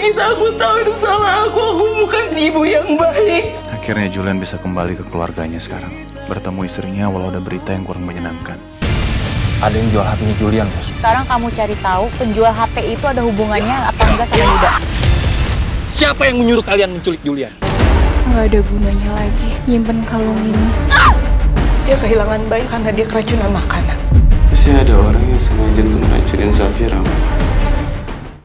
Minta aku tahu itu salah aku bukan ibu yang baik. Akhirnya Julian bisa kembali ke keluarganya sekarang. Bertemu istrinya walau ada berita yang kurang menyenangkan. Ada yang jual HP-nya Julian, Bos. Sekarang kamu cari tahu penjual HP itu ada hubungannya apa enggak sama Yuda. Siapa yang menyuruh kalian menculik Julian? Nggak ada gunanya lagi nyimpen kalung ini. Dia kehilangan bayi karena dia keracunan makanan. Pasti ada orang yang sengaja untuk meracunin Safira.